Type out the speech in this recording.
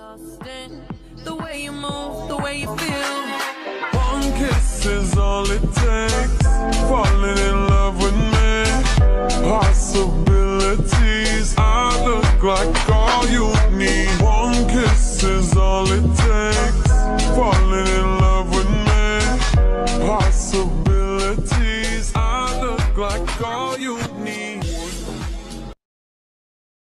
lost in the way you move, the way you feel. One kiss is all it takes, falling in love with me. Possibilities, I look like all you need. One kiss is all it takes, falling in